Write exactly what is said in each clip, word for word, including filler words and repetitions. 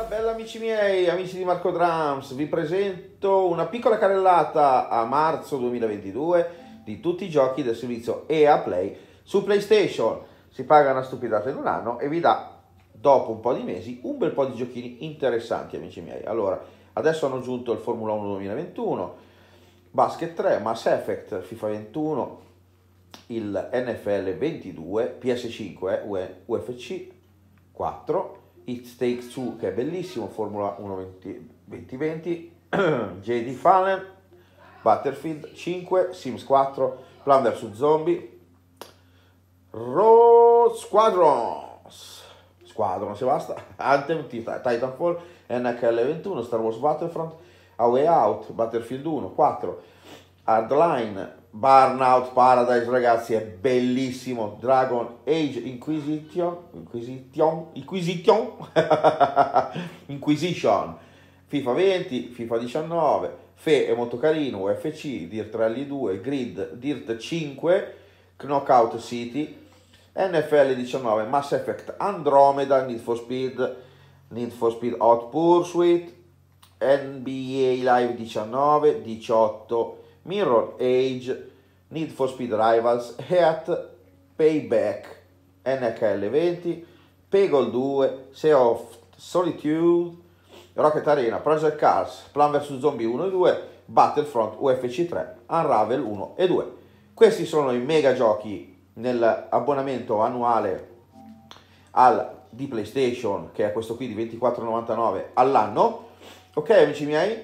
bella amici miei, amici di Marco Drums, vi presento una piccola carrellata a marzo duemilaventidue di tutti i giochi del servizio E A Play su PlayStation. Si paga una stupidata in un anno e vi dà, dopo un po' di mesi, un bel po' di giochini interessanti amici miei. Allora, adesso hanno aggiunto il Formula uno duemilaventuno, Basket tre, Mass Effect, FIFA ventuno, il N F L ventidue, P S cinque, U F C quattro, It Takes Two che è bellissimo, Formula uno duemilaventi, J D Fallen, Battlefield cinque, Sims quattro, Plan versus. Zombie, Road Squadrons, Squadron se basta, Anthem, Titanfall, N H L ventuno, Star Wars Battlefront, A Way Out, Battlefield uno, quattro, Hardline, Burnout Paradise ragazzi è bellissimo, Dragon Age Inquisition, Inquisition, Inquisition, Inquisition, FIFA venti, FIFA diciannove, F E è molto carino, U F C, Dirt Rally due, Grid, Dirt cinque, Knockout City, N F L diciannove, Mass Effect Andromeda, Need for Speed, Need for Speed Hot Pursuit, N B A Live diciannove, diciotto, Mirror Age, Need for Speed Rivals, Heat, Payback, N H L venti, Peggle due, Sea of Solitude, Rocket Arena, Project Cars, Plan versus. Zombie uno e due, Battlefront, U F C tre, Unravel uno e due. Questi sono i mega giochi nell'abbonamento annuale al, di PlayStation, che è questo qui di ventiquattro e novantanove all'anno. Ok amici miei?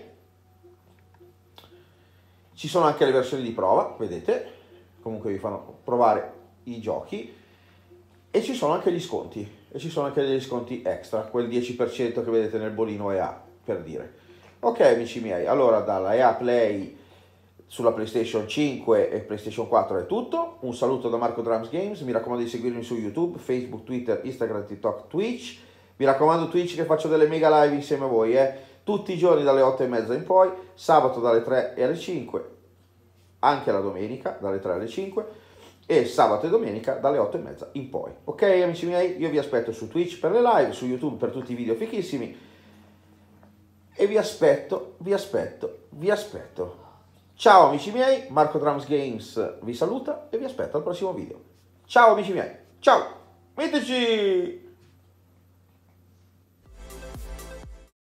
Ci sono anche le versioni di prova, vedete, comunque vi fanno provare i giochi e ci sono anche gli sconti, e ci sono anche degli sconti extra, quel dieci per cento che vedete nel bolino E A, per dire. Ok amici miei, allora dalla E A Play sulla PlayStation cinque e PlayStation quattro è tutto, un saluto da Marco Drums Games, mi raccomando di seguirmi su YouTube, Facebook, Twitter, Instagram, TikTok, Twitch, mi raccomando Twitch che faccio delle mega live insieme a voi, eh. Tutti i giorni dalle otto e mezza in poi, sabato dalle tre alle cinque, anche la domenica dalle tre alle cinque e sabato e domenica dalle otto e mezza in poi. Ok amici miei, io vi aspetto su Twitch per le live, su YouTube per tutti i video fichissimi e vi aspetto, vi aspetto, vi aspetto. Ciao amici miei, Marco Drums Games vi saluta e vi aspetto al prossimo video. Ciao amici miei, ciao, metteteci!